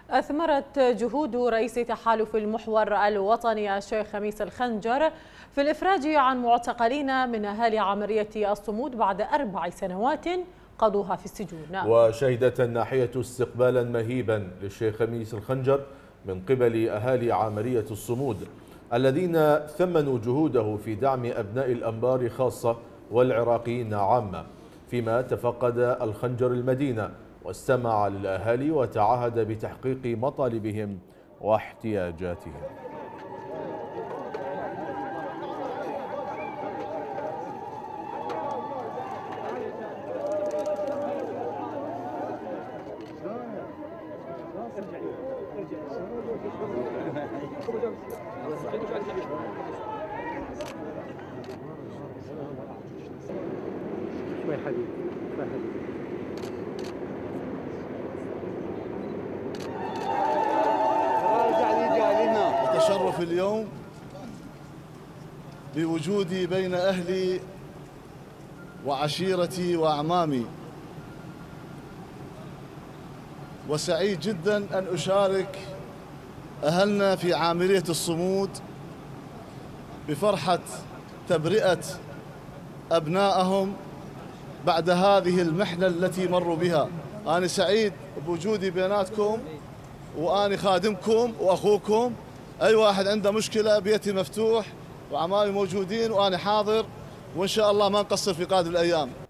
أثمرت جهود رئيس تحالف المحور الوطني الشيخ خميس الخنجر في الإفراج عن معتقلين من أهالي عملية الصمود بعد 4 سنوات قضوها في السجون. وشهدت الناحية استقبالا مهيبا للشيخ خميس الخنجر من قبل أهالي عملية الصمود الذين ثمنوا جهوده في دعم أبناء الأنبار خاصة والعراقيين عامة، فيما تفقد الخنجر المدينة واستمع للأهالي وتعهد بتحقيق مطالبهم واحتياجاتهم. شوي حبيبي شوي حبيبي. أتشرف اليوم بوجودي بين أهلي وعشيرتي وأعمامي، وسعيد جدا أن أشارك أهلنا في عاملية الصمود بفرحة تبرئة أبنائهم بعد هذه المحنة التي مروا بها. أنا سعيد بوجودي بيناتكم، وأنا خادمكم وأخوكم. أي واحد عنده مشكلة بيتي مفتوح وعمامي موجودين وأنا حاضر، وإن شاء الله ما نقصر في قادم الأيام.